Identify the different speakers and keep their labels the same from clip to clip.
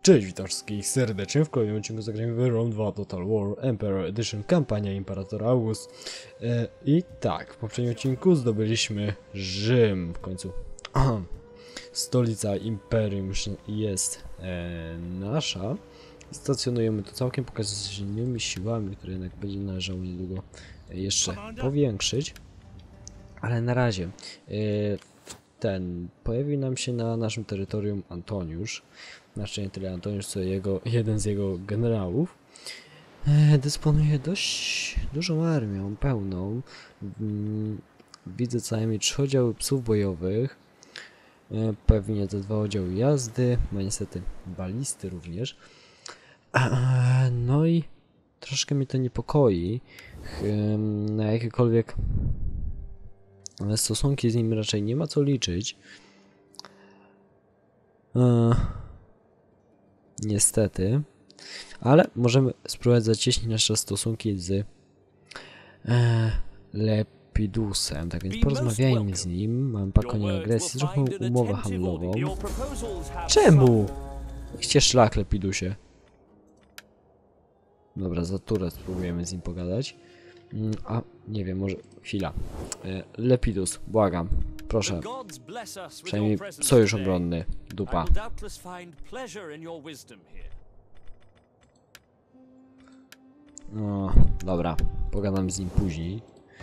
Speaker 1: Cześć, witam wszystkich serdecznie w kolejnym odcinku zagrajmy w Rome 2 Total War Emperor Edition, kampania Imperator August. I tak, w poprzednim odcinku zdobyliśmy Rzym w końcu. Stolica Imperium już jest nasza. Stacjonujemy tu całkiem pokaźnymi siłami, które jednak będzie należało niedługo jeszcze powiększyć. Ale na razie pojawił nam się na naszym terytorium Antoniusz. Znaczy nie tyle Antoniusz, co jeden z jego generałów. Dysponuje dość dużą armią, pełną. Widzę co najmniej 3 oddziały psów bojowych. Pewnie te 2 oddziały jazdy. Ma niestety balisty również. No i troszkę mnie to niepokoi. Na jakiekolwiek stosunki z nim raczej nie ma co liczyć. Niestety. Ale możemy spróbować zacieśnić nasze stosunki z Lepidusem. Tak więc porozmawiajmy z nim. Mamy pakt o nieagresji. Zróbmy umowę handlową. Czemu? Idźcie szlak, Lepidusie. Dobra, za turę spróbujemy z nim pogadać. A, nie wiem, może... Chwila. Lepidus, błagam. Proszę. Przynajmniej sojusz obronny. Dupa. No, dobra. Pogadam z nim później.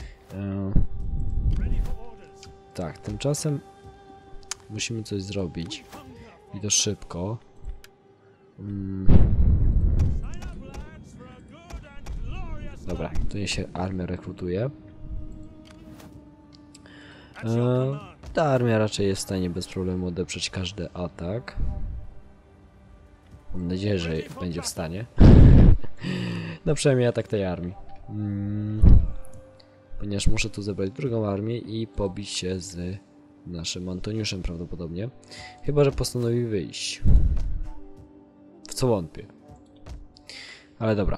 Speaker 1: Tak, tymczasem musimy coś zrobić. I to szybko. Dobra, tu nie się armia rekrutuje. Ta armia raczej jest w stanie bez problemu odeprzeć każdy atak. Mam nadzieję, że będzie w stanie. No przynajmniej atak tej armii. Ponieważ muszę tu zebrać drugą armię i pobić się z naszym Antoniuszem prawdopodobnie. Chyba że postanowi wyjść. W co wątpię. Ale dobra.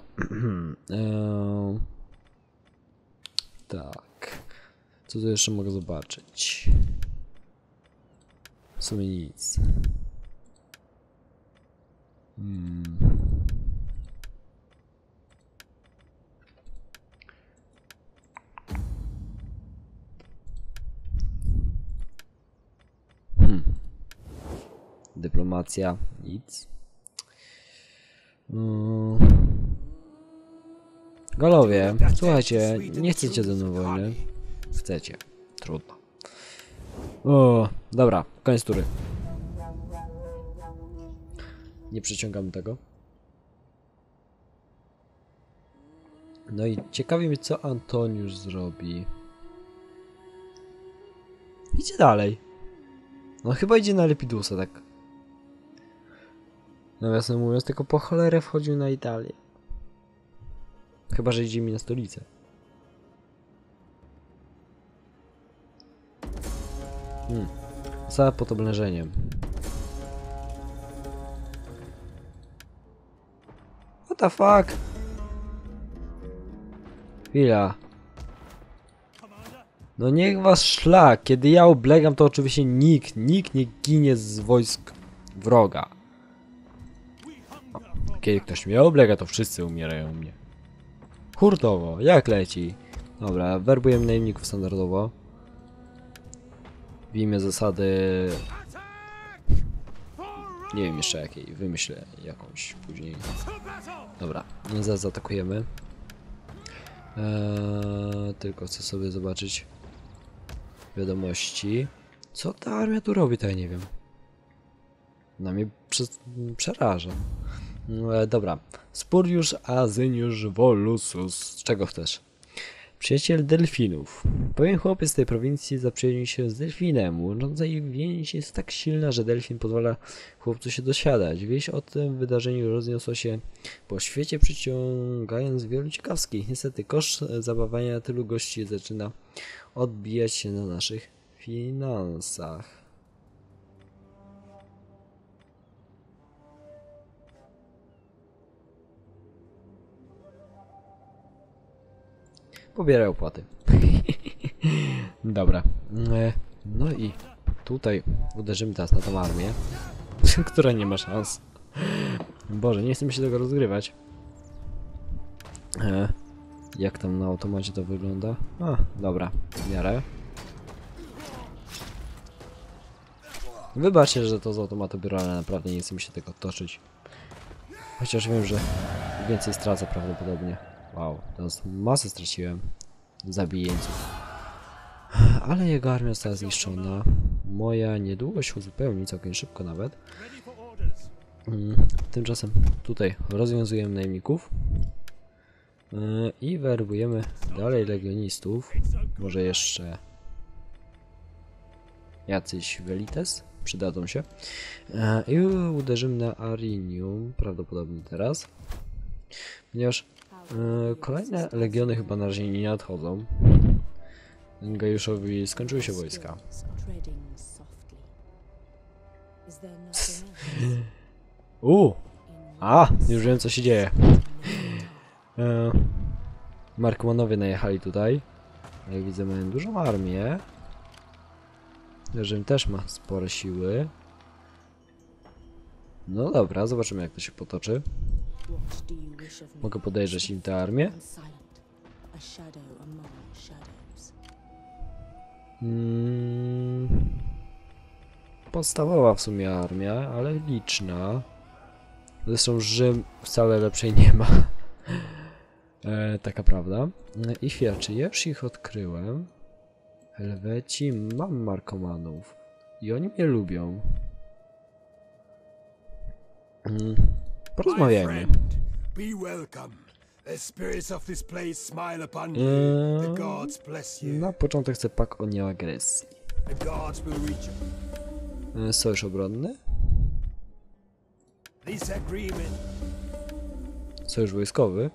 Speaker 1: Tak. Co tu jeszcze mogę zobaczyć? W sumie nic. Dyplomacja. Nic. Galowie, słuchajcie, nie chcecie ze mną wojny. Chcecie. Trudno. O, dobra, koniec tury. Nie przyciągamy tego. No i ciekawi mnie, co Antoniusz zrobi. Idzie dalej. No chyba idzie na Lepidusa, tak. Nawiasem mówiąc, tylko po cholerę wchodził na Italię. Chyba że idzie mi na stolicę. Za pod oblężeniem. What the fuck? Chwila. No niech was szlak. Kiedy ja oblegam, to oczywiście nikt nie ginie z wojsk wroga. Kiedy ktoś mnie oblega, to wszyscy umierają u mnie. Hurtowo, jak leci? Dobra, werbujemy najemników standardowo. W imię zasady... Nie wiem jeszcze jakiej, wymyślę jakąś później. Dobra, zaraz zaatakujemy. Tylko chcę sobie zobaczyć wiadomości. Co ta armia tu robi, to ja nie wiem. Ona mnie przeraża. Dobra. Spurius Azyniusz Volusus. Czego chcesz? Przyjaciel delfinów. Pewien chłopiec z tej prowincji zaprzyjaźnił się z delfinem. Łącząca ich więź jest tak silna, że delfin pozwala chłopcu się dosiadać. Wieść o tym wydarzeniu rozniosła się po świecie, przyciągając wielu ciekawskich. Niestety koszt zabawania tylu gości zaczyna odbijać się na naszych finansach. Pobieraj opłaty. Dobra. No i tutaj uderzymy teraz na tą armię, która nie ma szans. Boże, nie chce mi się tego rozgrywać. Jak tam na automacie to wygląda? A, dobra, w miarę. Wybaczcie, że to z automatu biorę, ale naprawdę nie chce mi się tego toczyć. Chociaż wiem, że więcej stracę prawdopodobnie. Wow, teraz masę straciłem zabijeńców. Ale jego armia została zniszczona. Moja niedługo się uzupełni, całkiem szybko nawet. Tymczasem tutaj rozwiązujemy najemników. I werbujemy dalej legionistów. Może jeszcze jacyś Velites przydadzą się. I uderzymy na Arinium, prawdopodobnie teraz. Ponieważ kolejne legiony chyba na razie nie nadchodzą. Gajuszowi skończyły się wojska. Już wiem co się dzieje. Markmanowie najechali tutaj. Jak widzę, mają dużą armię. Rzym też ma spore siły. No dobra, zobaczymy jak to się potoczy. Mogę podejrzeć im tę armię. Podstawowa w sumie armia, ale liczna. Zresztą Rzym wcale lepszej nie ma. Taka prawda. I chwila, czy ja już ich odkryłem? Helweci, mam Markomanów. I oni mnie lubią. Porozmawiajmy. Na początek chcę pakt o nieagresji. Sojusz obronny? Sojusz wojskowy?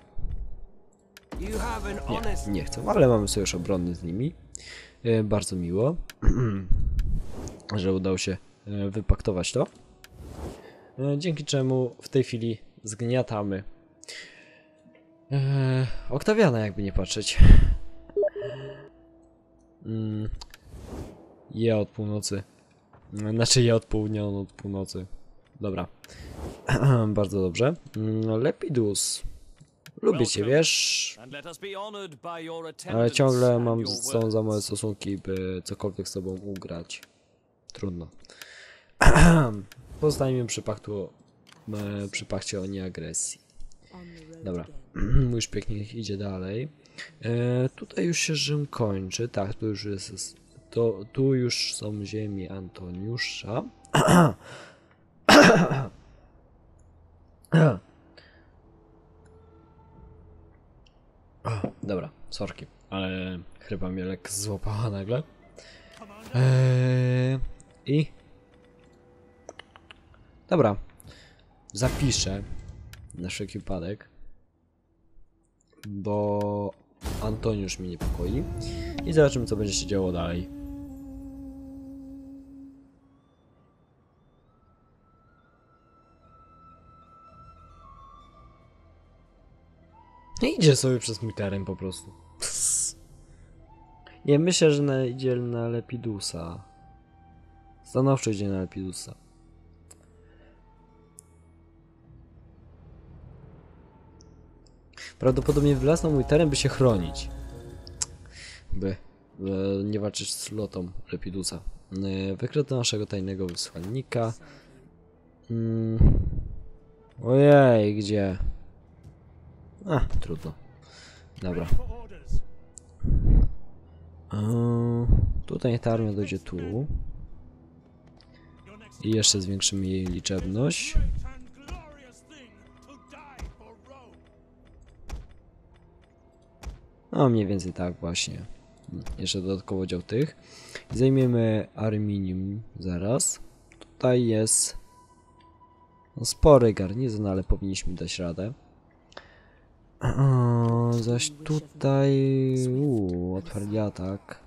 Speaker 1: Nie chcę, ale mamy sojusz obronny z nimi. Bardzo miło, że udało się wypaktować to. Dzięki czemu w tej chwili zgniatamy Oktawiana, jakby nie patrzeć. Ja od północy. Znaczy ja od południa, on od północy. Dobra. Bardzo dobrze. Lepidus. Lubię cię, wiesz? Ale ciągle mam za małe stosunki, by cokolwiek z tobą ugrać. Trudno. Pozostańmy przy pakcie o nieagresji. Dobra. Mój szpiegnik idzie dalej. Tutaj już się Rzym kończy. Tak, tu już jest... tu już są ziemie Antoniusza. Dobra, sorki, ale chrypa mnie lekko złapała nagle. I... Dobra, zapiszę na wszelki wypadek, bo Antoniusz mnie niepokoi i zobaczymy co będzie się działo dalej. Idzie sobie przez mój teren po prostu. Nie, myślę, że idzie na Lepidusa. Stanowczo idzie na Lepidusa. Prawdopodobnie wlazł na mój teren, by się chronić. By nie walczyć z flotą Lepidusa. Wykryto naszego tajnego wysłannika. Ojej, gdzie? Trudno. Dobra. Tutaj ta armia dojdzie tu. I jeszcze zwiększymy jej liczebność. No mniej więcej tak właśnie. Jeszcze dodatkowo dział tych. Zajmiemy Arminium zaraz. Tutaj jest spory garnizon, ale powinniśmy dać radę. Zaś tutaj... otwarli atak.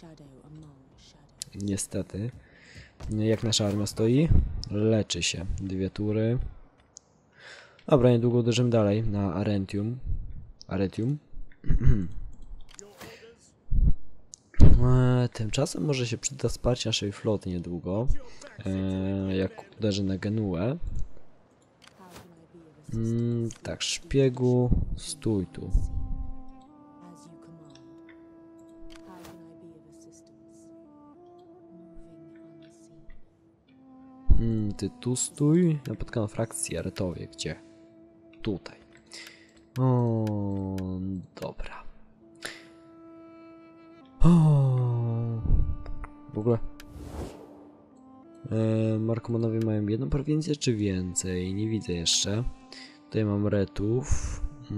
Speaker 1: Niestety. Jak nasza armia stoi? Leczy się. 2 tury. Dobra, niedługo uderzymy dalej na Arentium. Tymczasem może się przyda wsparcie naszej floty niedługo. Jak uderzy na Genuę. Tak, szpiegu, stój tu. Ty tu stój. Napotkano frakcję Retowie. Gdzie? Tutaj. O, dobra. O, w ogóle Markomanowie mają jedną prowincję czy więcej? Nie widzę jeszcze. Tutaj mam Retów.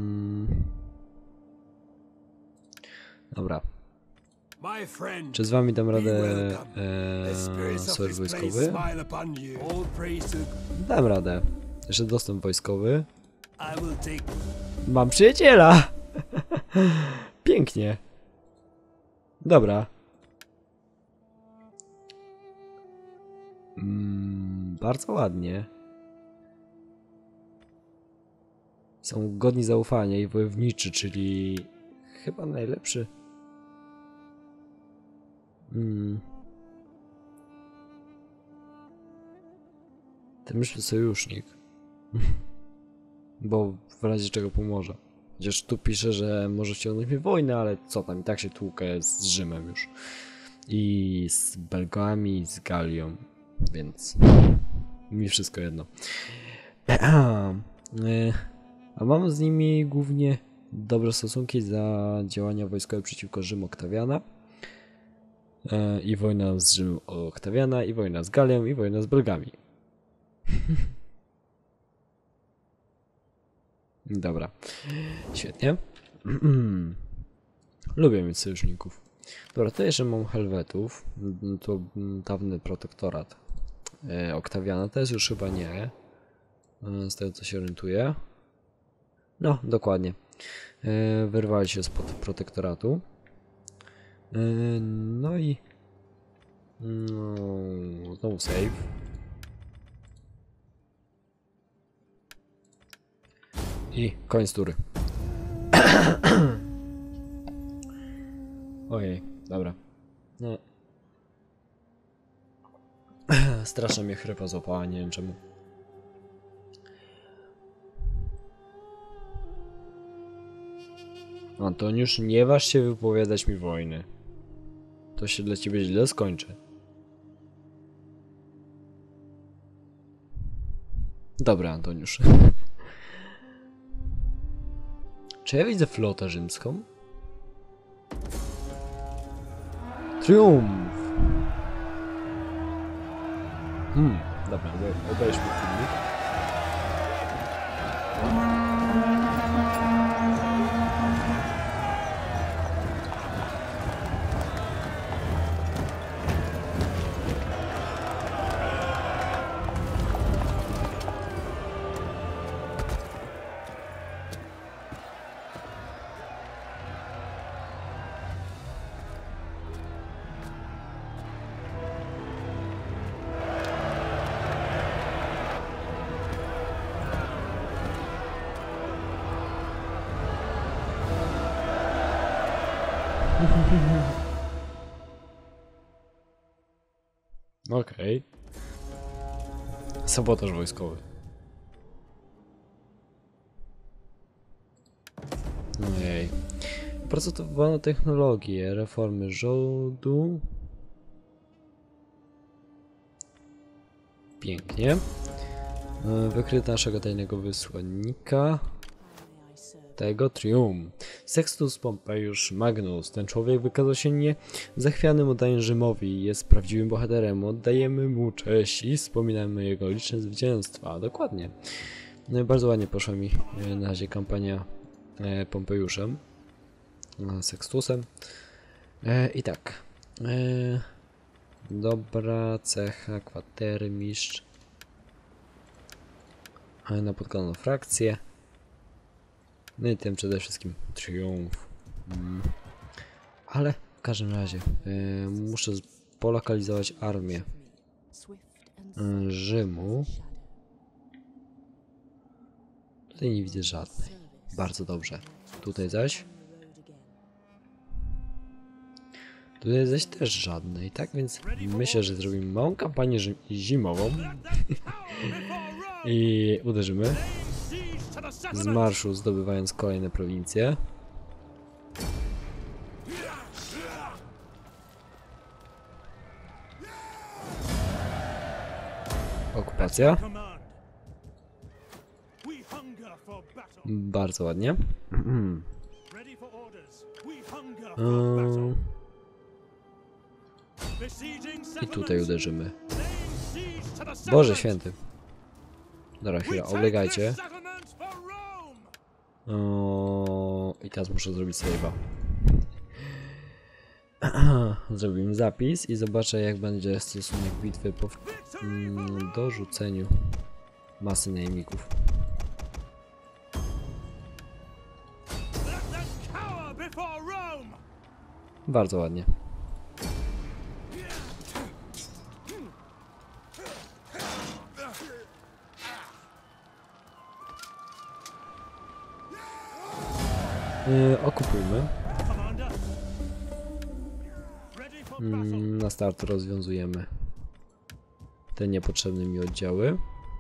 Speaker 1: Dobra. Czy z wami dam radę sojusz wojskowy? Dam radę. Jeszcze dostęp wojskowy. Mam przyjaciela! Pięknie. Dobra. Bardzo ładnie. Są godni zaufania i wojowniczy, czyli chyba najlepszy. Ten myślę sojusznik. Bo w razie czego pomoże. Chociaż tu pisze, że może wciągnąć mi wojnę, ale co tam, i tak się tłukę z Rzymem już. I z Belgami, i z Galią. Więc mi wszystko jedno. A mam z nimi głównie dobre stosunki za działania wojskowe przeciwko Rzymu Oktawiana. I wojna z Rzymem Oktawiana, i wojna z Galią, i wojna z Belgami. Dobra, świetnie. Lubię mieć sojuszników. Dobra, to jeszcze mam Helwetów. To dawny protektorat Oktawiana. To jest już chyba nie. Z tego co się orientuję. No, dokładnie. Wyrwali się spod protektoratu. No i... No, znowu save. I koniec tury. Ojej, dobra. No. Strasznie mnie chrypa złapała, nie wiem czemu. Antoniusz, nie waż się wypowiadać mi wojny. To się dla ciebie źle skończy. Dobra, Antoniusz. Czy ja widzę flotę rzymską? Triumf! Dobra, obejrzmy filmik. Okej. Sabotaż wojskowy. Ojej. Opracowano technologię, reformy rządu. Pięknie. Wykryto naszego tajnego wysłannika. Tego Trium. Sextus Pompeius Magnus. Ten człowiek wykazał się niezachwianym oddaniem Rzymowi. Jest prawdziwym bohaterem. Oddajemy mu cześć i wspominamy jego liczne zwycięstwa. Dokładnie. No i bardzo ładnie poszła mi na razie kampania Pompeiuszem. Sextusem. I tak. Dobra, cecha, kwatermistrz. Napotkano frakcję. No i tym przede wszystkim triumf. Ale w każdym razie muszę polokalizować armię Rzymu. Tutaj nie widzę żadnej. Bardzo dobrze. Tutaj zaś też żadnej, tak? Więc myślę, że zrobimy małą kampanię zimową. I uderzymy. z marszu, zdobywając kolejne prowincje. Okupacja. Bardzo ładnie. I tutaj uderzymy. Boże święty. Dobra, chwila, oblegajcie. I teraz muszę zrobić save'a. Zrobimy zapis i zobaczę, jak będzie stosunek bitwy po dorzuceniu masy najemników. Bardzo ładnie. Okupujmy. Na start rozwiązujemy te niepotrzebne mi oddziały.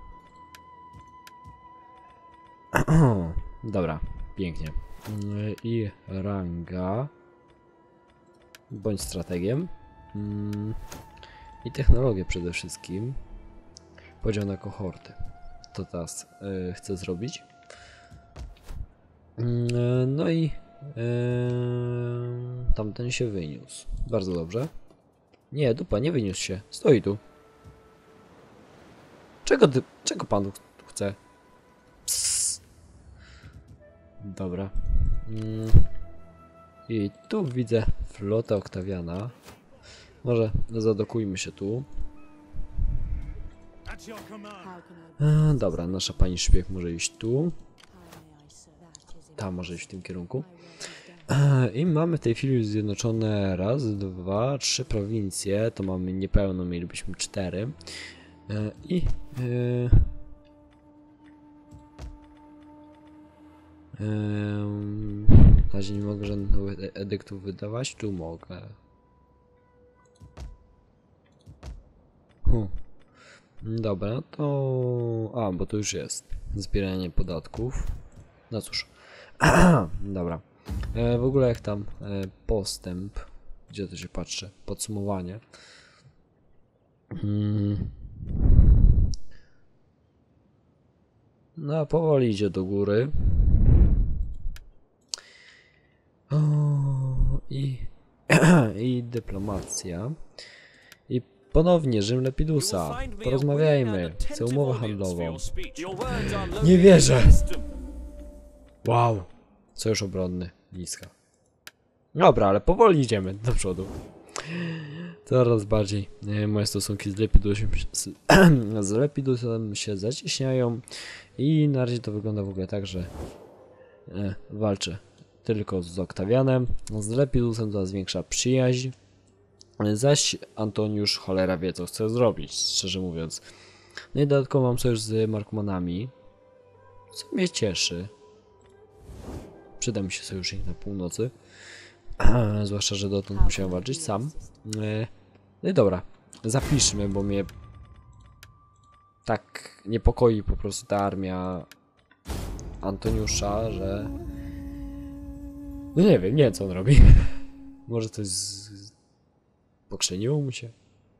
Speaker 1: Dobra, pięknie. I ranga. Bądź strategiem. I technologię przede wszystkim. Podział na kohorty. To teraz chcę zrobić. No i tamten się wyniósł. Bardzo dobrze. Nie, dupa, nie wyniósł się. Stoi tu. Czego pan tu chce? Psst. Dobra. I tu widzę flotę Oktawiana. Może zadokujmy się tu. Dobra, nasza pani szpieg może iść tu. Ta może iść w tym kierunku. I mamy w tej chwili już zjednoczone raz, dwa, trzy prowincje. To mamy niepełno, mielibyśmy 4. Na razie nie mogę żadnych nowych edyktów wydawać. Tu mogę. Dobra, to... bo to już jest. Zbieranie podatków. No cóż. Dobra. W ogóle jak tam postęp. Gdzie to się patrzy? Podsumowanie. No, powoli idzie do góry. I dyplomacja. I ponownie Rzym Lepidusa. Porozmawiajmy. Chcę umowę handlową. Nie wierzę. Wow. Sojusz obronny. Niska. Dobra, ale powoli idziemy do przodu. Coraz bardziej moje stosunki z Lepidusem się zacieśniają. I na razie to wygląda w ogóle tak, że walczę tylko z Oktawianem. Z Lepidusem to zwiększa przyjaźń. Zaś Antoniusz cholera wie, co chce zrobić, szczerze mówiąc. No i dodatkowo mam sojusz z Markmanami, co mnie cieszy. Przyda mi się sojusznik na północy. Zwłaszcza, że dotąd musiałem walczyć sam. No i dobra, zapiszmy, bo mnie tak niepokoi po prostu ta armia Antoniusza, że... No nie wiem co on robi. Może to jest... Pokrzeniło mu się?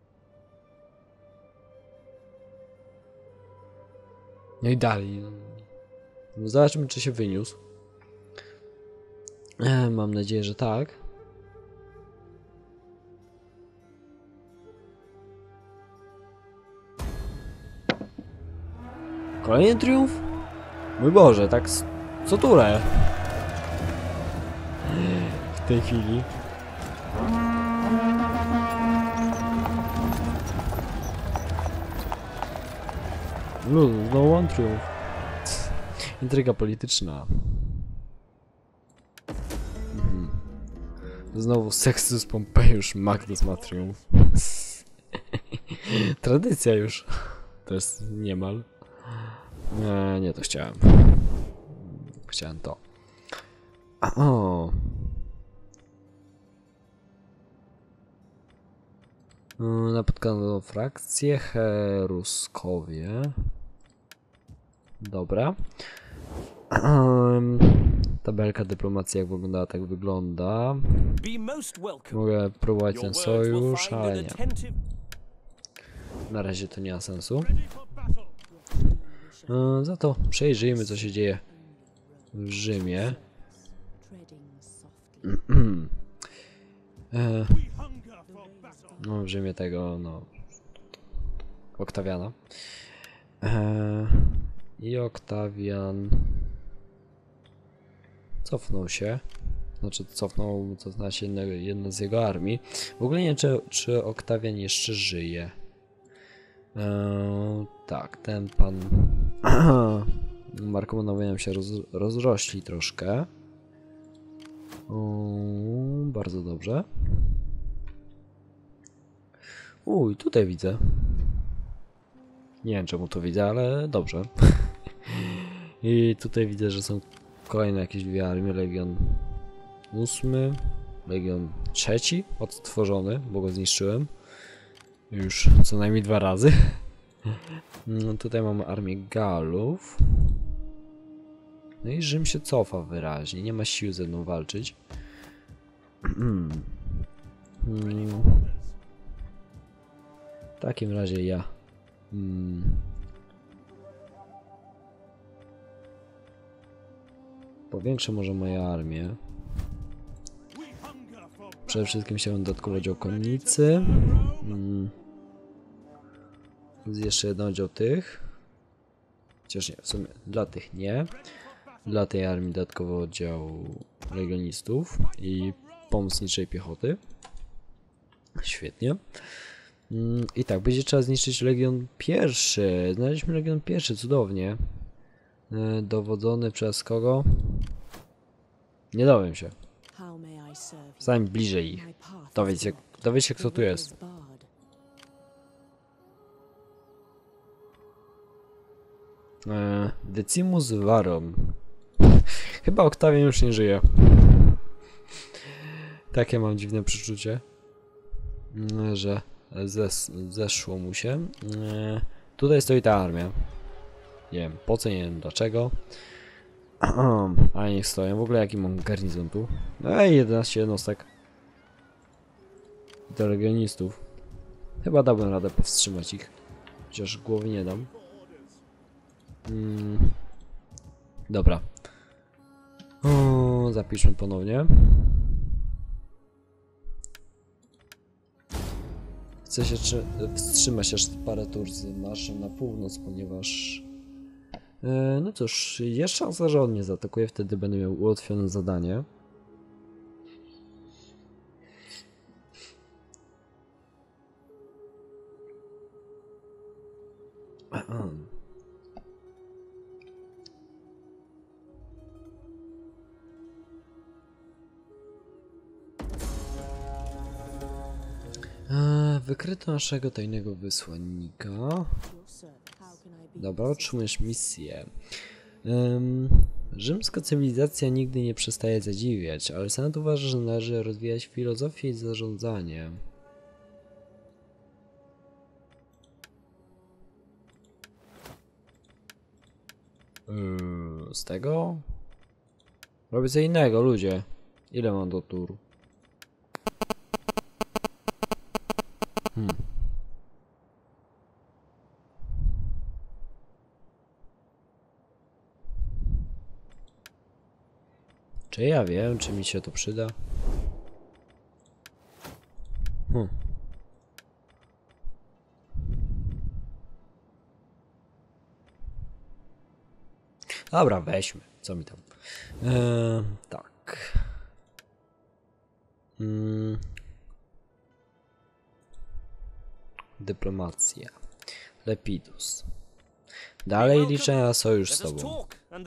Speaker 1: No i dalej. No zobaczmy, czy się wyniósł. Mam nadzieję, że tak. Kolejny triumf? Mój Boże, tak co turę. W tej chwili. No one triumf. Intryga polityczna. Znowu Sextus Pompeiusz Magnus ma triumf. Tradycja już. To jest niemal. Nie, to chciałem. Chciałem to. Napotkano frakcję Cheruskowie. Dobra. Tabelka dyplomacji jak wygląda, tak wygląda. Mogę próbować ten sojusz, ale nie. Na razie to nie ma sensu. Za to przejrzyjmy, co się dzieje w Rzymie. No, w Rzymie tego, no... Oktawiana. I Oktawian... Cofnął się. Znaczy cofnęła się jedna z jego armii. W ogóle nie wiem, czy Oktawian jeszcze żyje. Tak, ten pan... Markomonowie nam się rozrośli troszkę. Bardzo dobrze. Tutaj widzę. Nie wiem, czemu to widzę, ale dobrze. I tutaj widzę, że są kolejne jakieś dwie armie. Legion 8, Legion 3 odtworzony, bo go zniszczyłem. Już co najmniej 2 razy. No, tutaj mamy armię Galów. No i Rzym się cofa wyraźnie, nie ma sił ze mną walczyć. W takim razie ja powiększę może moją armię. Przede wszystkim chciałem dodatkowo oddział konnicy. Jeszcze jeden oddział tych. Chociaż nie, w sumie dla tych nie. Dla tej armii dodatkowo oddział legionistów i pomocniczej piechoty. Świetnie. I tak, będzie trzeba zniszczyć Legion pierwszy. Znaleźliśmy Legion pierwszy, cudownie. Dowodzony przez kogo? Nie dowiem się. Stań bliżej ich. Dowiedz się kto tu jest. Decimus Varon. Chyba Oktawian już nie żyje. Takie mam dziwne przeczucie, że zeszło mu się. Tutaj stoi ta armia. Nie wiem po co, nie wiem dlaczego. Ale niech stoją. W ogóle jaki mam garnizon tu? 11 jednostek. Do legionistów. Chyba dałbym radę powstrzymać ich. Chociaż głowy nie dam. Dobra. Zapiszmy ponownie. Chcę się wstrzymać aż parę tur z marszem na północ, ponieważ... no cóż, jest szansa, że on mnie zaatakuje, wtedy będę miał ułatwione zadanie. Wykryto naszego tajnego wysłannika. Dobra, otrzymujesz misję. Rzymska cywilizacja nigdy nie przestaje zadziwiać, ale Senat uważa, że należy rozwijać filozofię i zarządzanie. Z tego? Robię co innego, ludzie. Ile mam do turu? Czy ja wiem, czy mi się to przyda? Dobra, weźmy. Co mi tam? Tak. Dyplomacja. Lepidus. Dalej liczę na sojusz z tobą.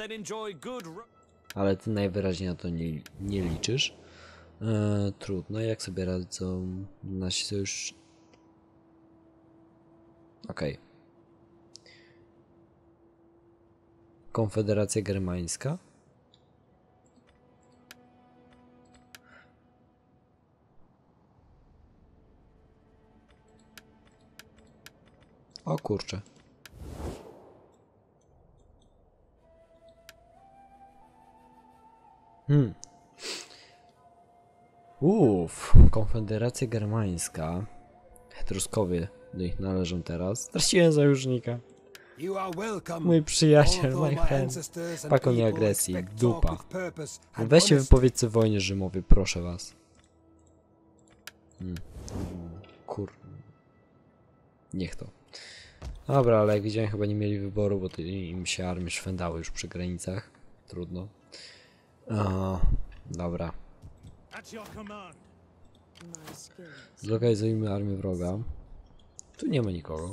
Speaker 1: Ale ty najwyraźniej na to nie liczysz. Trudno, jak sobie radzą nasi sojusz... Okej. Konfederacja Germańska. O kurczę. Konfederacja Germańska. Etruskowie do nich należą teraz. Straciłem sojusznika. Mój przyjaciel, my friend. Pako nie agresji, dupa. Weźcie wypowiedzcie wojnie Rzymowi, proszę was. Kur... Niech to. Dobra, ale jak widziałem, chyba nie mieli wyboru, bo im się armie szwędały już przy granicach. Trudno. Dobra. Zlokalizujmy armię wroga. Tu nie ma nikogo.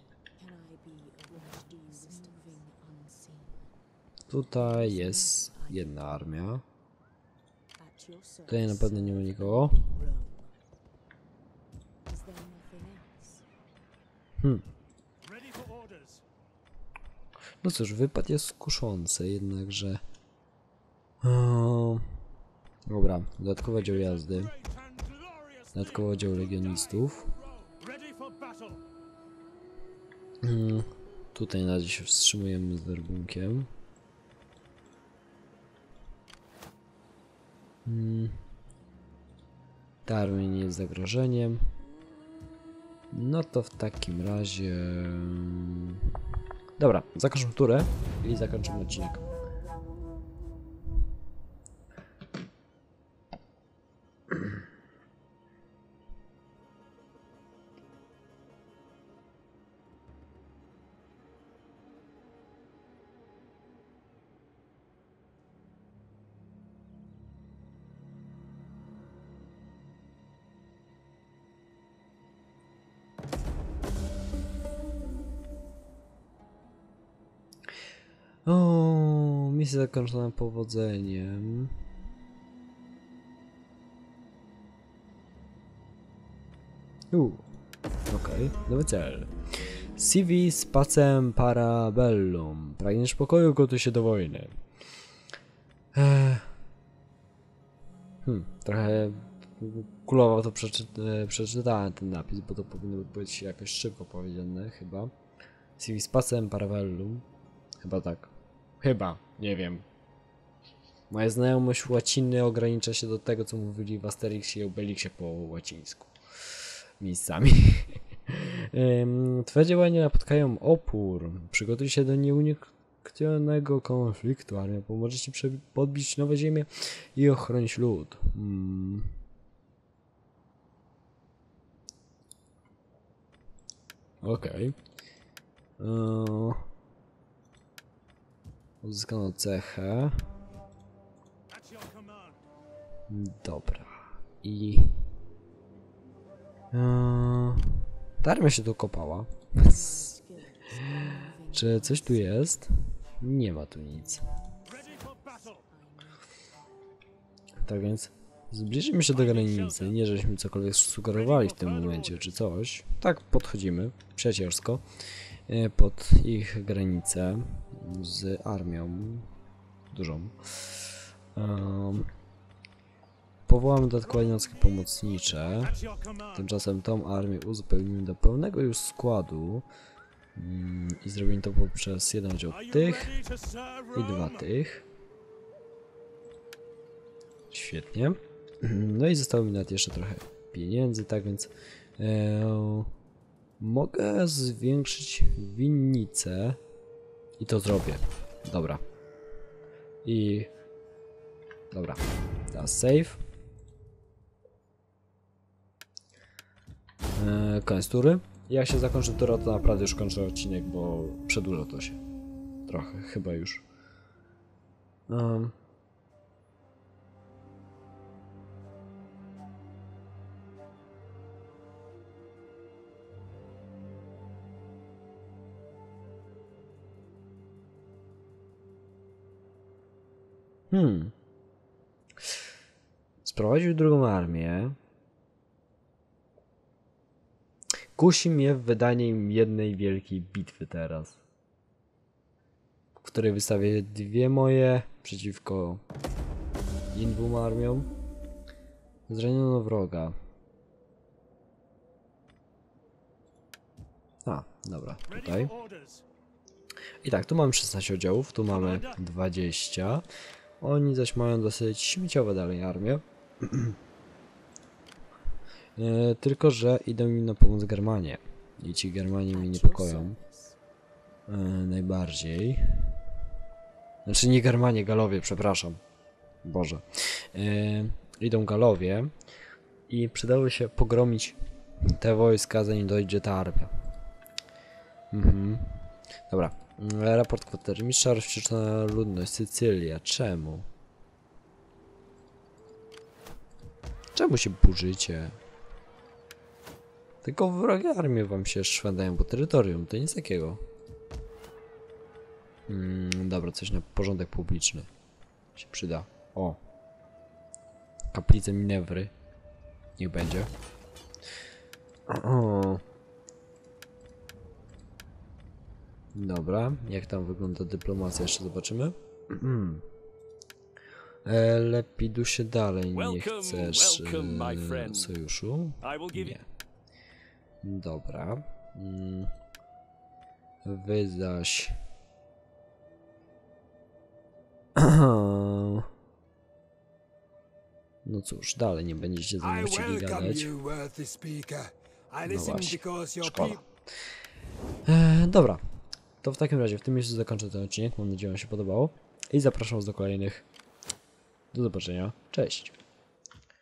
Speaker 1: Tutaj jest jedna armia. Tutaj na pewno nie ma nikogo. No cóż, wypad jest kuszący, jednakże... Dobra, dodatkowy oddział jazdy. Dodatkowy oddział legionistów. Tutaj na razie się wstrzymujemy z werbunkiem. Ta armia nie jest zagrożeniem. No to w takim razie... Dobra, zakończmy turę i zakończymy odcinek. O, misja zakończona powodzeniem. Okej, nowy cel. Civi spacem parabellum. Pragniesz pokoju, gotuj się do wojny. Trochę kulowo to przeczytałem ten napis, bo to powinno być jakoś szybko powiedziane chyba. Civi spacem parabellum. Chyba tak. Chyba, nie wiem. Moja znajomość łaciny ogranicza się do tego, co mówili w Asterixie i Obelixie po łacińsku. Miejscami. Twoje działania napotkają opór. Przygotuj się do nieuniknionego konfliktu. Armia pomoże ci podbić nowe ziemie i ochronić lud. Okej. Uzyskano cechę. Dobra. I... ta armia się tu kopała. Czy coś tu jest? Nie ma tu nic. Tak więc zbliżymy się do granicy. Nie żeśmy cokolwiek sugerowali w tym momencie, czy coś. Tak podchodzimy przyjacielsko pod ich granicę z armią dużą. Powołamy dodatkowe jednostki pomocnicze. Tymczasem tą armię uzupełnimy do pełnego już składu. I zrobimy to poprzez jeden oddział tych i dwa tych. Świetnie. No i zostało mi nawet jeszcze trochę pieniędzy, tak więc mogę zwiększyć winnicę i to zrobię. Dobra. I dobra. Teraz save. Koniec tury. Jak się zakończy tura, to naprawdę już kończę odcinek, bo przedłuża to się. Trochę, chyba już. Sprowadził drugą armię. Kusi mnie wydaniem jednej wielkiej bitwy teraz, w której wystawię dwie moje przeciwko innym armiom. Zraniono wroga. Dobra, tutaj. I tak, tu mamy 16 oddziałów, tu mamy 20. Oni zaś mają dosyć śmieciowe dalej armię. Tylko że idą mi na pomoc Germanie. I ci Germanie mnie niepokoją. Najbardziej. Znaczy nie Germanie, Galowie, przepraszam. Boże. Idą Galowie. I przydałoby się pogromić te wojska, zanim dojdzie ta armia. Dobra. Raport kwatermistrza, rozwścieczona ludność, Sycylia. Czemu? Czemu się burzycie? Tylko wrogie armie wam się szwędają po terytorium, to nic takiego. Dobra, coś na porządek publiczny się przyda. O! Kaplice Minewry. Niech będzie. O. Dobra, jak tam wygląda dyplomacja, jeszcze zobaczymy. Lepidu się dalej nie chcesz sojuszu? Nie. Dobra. Wy zaś... No cóż, dalej nie będziecie ze mną chcieli gadać. No właśnie, szkoda. Dobra, to w takim razie w tym miejscu zakończę ten odcinek. Mam nadzieję, że wam się podobało. I zapraszam was do kolejnych. Do zobaczenia. Cześć.